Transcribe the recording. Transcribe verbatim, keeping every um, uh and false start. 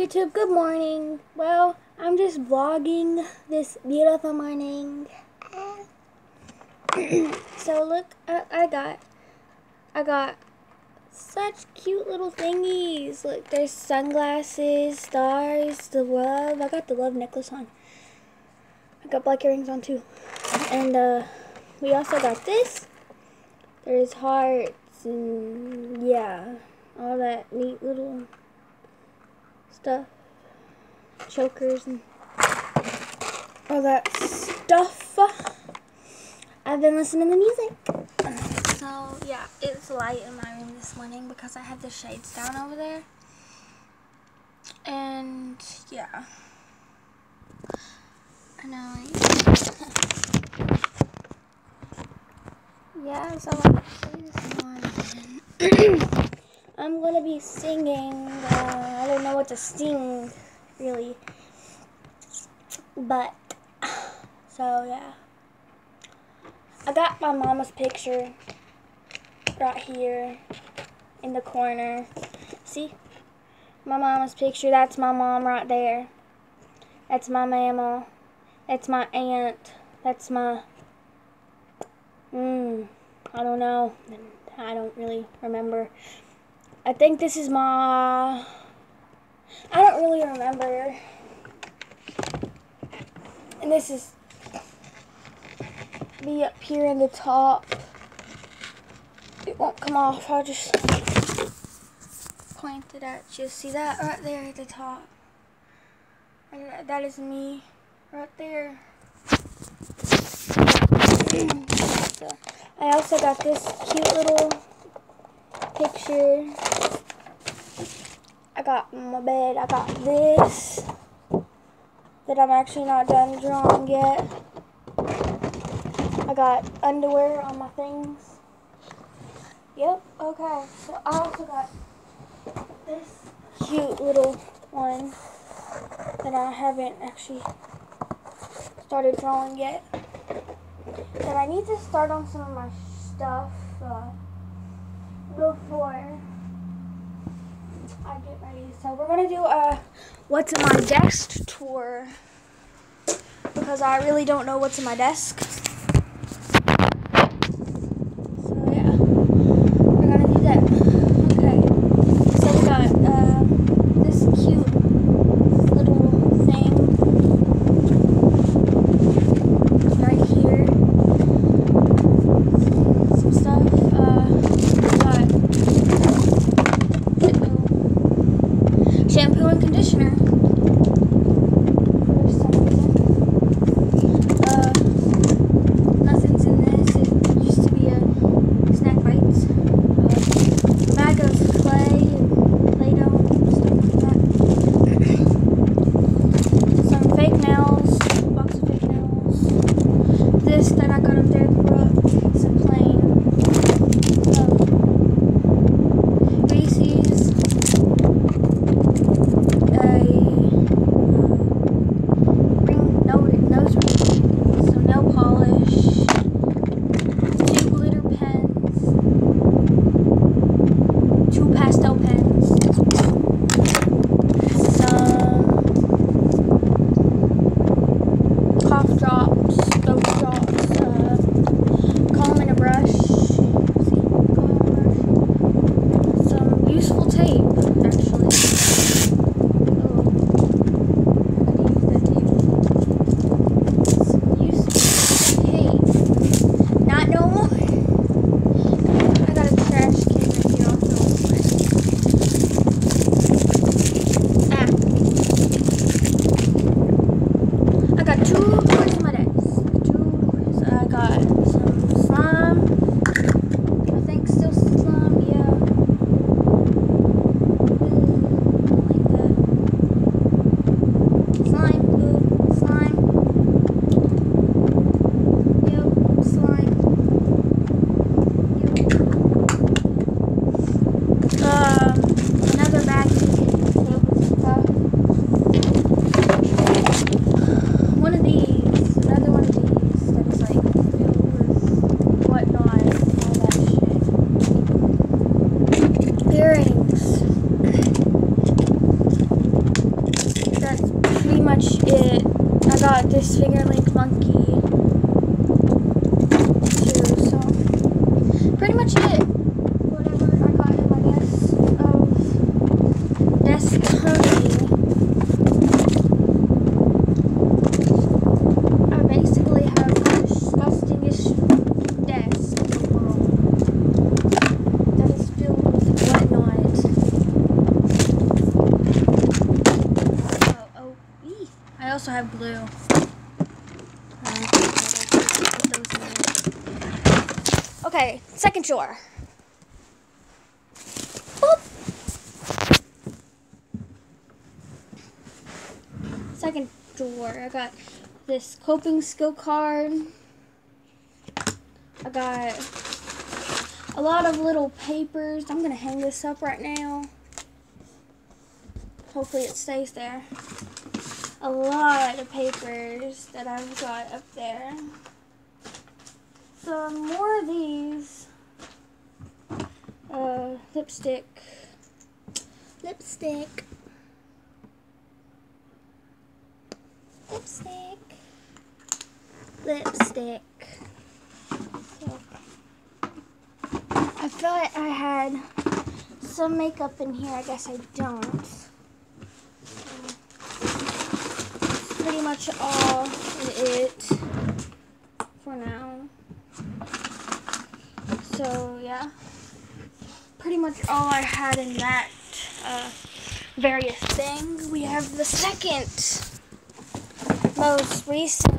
YouTube, good morning. Well, I'm just vlogging this beautiful morning. So look, I, I got, I got such cute little thingies. Look, there's sunglasses, stars, the love. I got the love necklace on. I got black earrings on too. And uh, we also got this. There's hearts and yeah, all that neat little stuff, chokers and all that stuff. I've been listening to music. So yeah, it's light in my room this morning because I have the shades down over there. And yeah, I know. Yeah, so I'm this morning. I'm gonna be singing. Uh, I don't know what to sing, really. But, so yeah. I got my mama's picture right here in the corner. See? My mama's picture. That's my mom right there. That's my mama. That's my aunt. That's my, mm, I don't know. I don't really remember. I think this is my, I don't really remember. And this is me up here in the top. It won't come off. I'll just point it at you. See that right there at the top? And that is me right there. So, I also got this cute little picture. I got my bed. I got this that I'm actually not done drawing yet. I got underwear on my things. Yep, okay. So I also got this cute little one that I haven't actually started drawing yet. That I need to start on some of my stuff uh, before I get ready. So we're going to do a what's in my desk tour because I really don't know what's in my desk. Shampoo and conditioner. For some reason. Uh, nothing's in this. It used to be a Snack Bites. Uh, bag of clay and Play-Doh and stuff like that. Some fake nails. Box of fake nails. This that I got up there at the brook. It's a plain. Um, Reese's. A is Tony. I basically have the disgustingest desk in the world that is filled with whatnot. Oh, oh, eee. I also have glue. Okay, second drawer. Boop. Second drawer. I got this coping skill card. I got a lot of little papers. I'm gonna hang this up right now. Hopefully it stays there. A lot of papers that I've got up there. Some more of these. Uh, lipstick. Lipstick. Lipstick. Lipstick. So, I thought I had some makeup in here. I guess I don't. Pretty much all it for now. So yeah, pretty much all I had in that uh, various thing. We have the second most recent